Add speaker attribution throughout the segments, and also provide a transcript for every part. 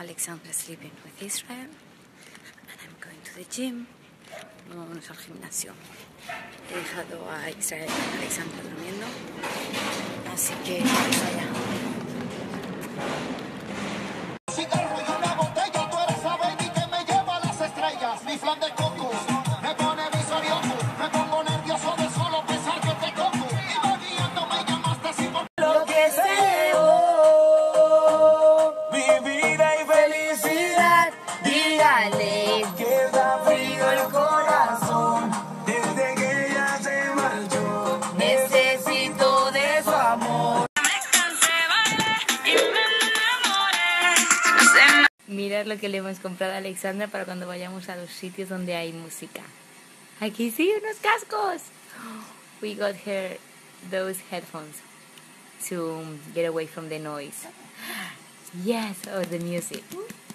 Speaker 1: Alexandra sleeping with Israel and I'm going to the gym. Vámonos al gimnasio. He dejado a Israel y a Alexandra durmiendo, así que vamos allá.
Speaker 2: Cigarro y una botella, tú eres la baby que me lleva a las estrellas. Mi flan de coco me pone visorioso, me pongo nervioso de solo pensar que te toco. Iba guiando, me llamaste así por
Speaker 1: Lo que se llevó
Speaker 2: mi vida y
Speaker 1: felicidad, dígale
Speaker 2: que da frío el corazón desde que ella se marchó.
Speaker 1: necesito de su amor. Mirad lo que le hemos comprado a Alexandra para cuando vayamos a los sitios donde hay música. Aquí sí, unos cascos. We got her those headphones to get away from the noise. Yes, or the music.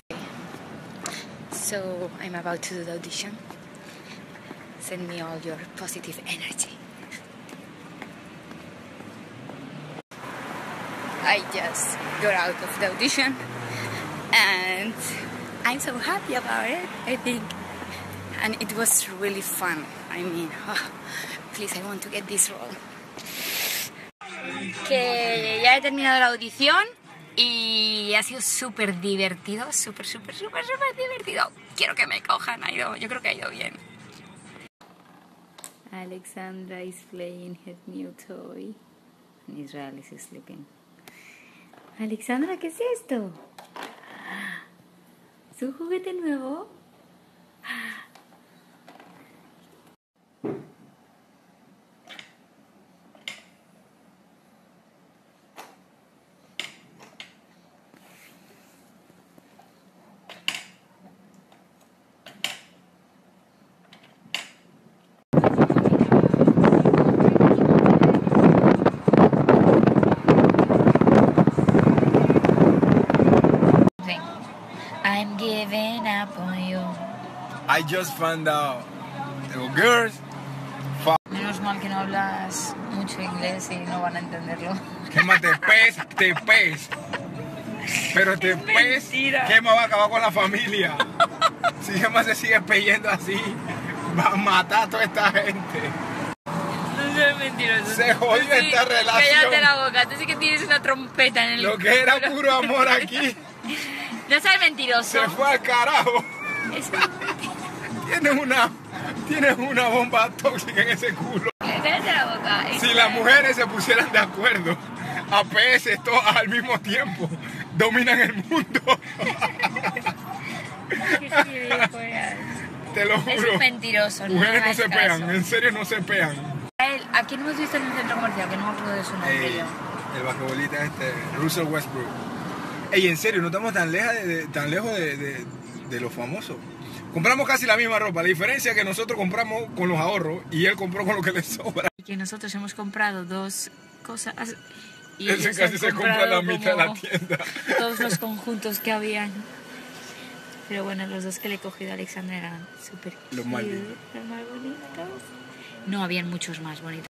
Speaker 1: So I'm about to do the audition. Send me all your positive energy. I just got out of the audition and I'm so happy about it, I think. And it was really fun. I mean, please, I want to get this role. Que ya he terminado la audición y ha sido súper divertido, súper divertido. Quiero que me cojan, yo creo que ha ido bien. Alexandra is playing her new toy and Israel is sleeping. Alexandra, ¿qué es esto? ¿Es un juguete nuevo? I'm giving up on you.
Speaker 2: I just found out, girls.
Speaker 1: Menos mal que no hablas mucho inglés y no van a entenderlo.
Speaker 2: Quema te pes. Pero te pes, quema va a acabar con la familia. Si Gemma se sigue peyendo así, va a matar a toda esta gente.
Speaker 1: No seas mentiroso.
Speaker 2: Se jodió esta relación.
Speaker 1: Cállate la boca, tú sí que tienes una trompeta en el...
Speaker 2: Lo que era puro amor aquí,
Speaker 1: No seas mentiroso.
Speaker 2: se fue al carajo.
Speaker 1: Eso...
Speaker 2: Tienes una bomba tóxica en ese culo.
Speaker 1: Cállate la boca.
Speaker 2: Si las mujeres se pusieran de acuerdo a PS todas al mismo tiempo, dominan el mundo. Te lo juro.
Speaker 1: Es un mentiroso.
Speaker 2: Mujeres no
Speaker 1: hagas
Speaker 2: se
Speaker 1: caso.
Speaker 2: pegan, en serio no se pegan.
Speaker 1: ¿A quién hemos visto en un centro comercial? Que no me acuerdo de su nombre yo.
Speaker 2: El basquetbolista Russell Westbrook. Ey, en serio, no estamos tan lejos de los famosos. Compramos casi la misma ropa. La diferencia es que nosotros compramos con los ahorros y él compró con lo que le sobra.
Speaker 1: Y que nosotros hemos comprado dos cosas y
Speaker 2: Ese
Speaker 1: ellos
Speaker 2: casi
Speaker 1: han
Speaker 2: se compra la
Speaker 1: comprado
Speaker 2: mitad de la
Speaker 1: como
Speaker 2: tienda.
Speaker 1: todos los conjuntos que habían. Pero bueno, los dos que le he cogido a Alexandra eran súper
Speaker 2: Los más
Speaker 1: cute,
Speaker 2: lindos.
Speaker 1: los más bonitos. No, habían muchos más bonitos.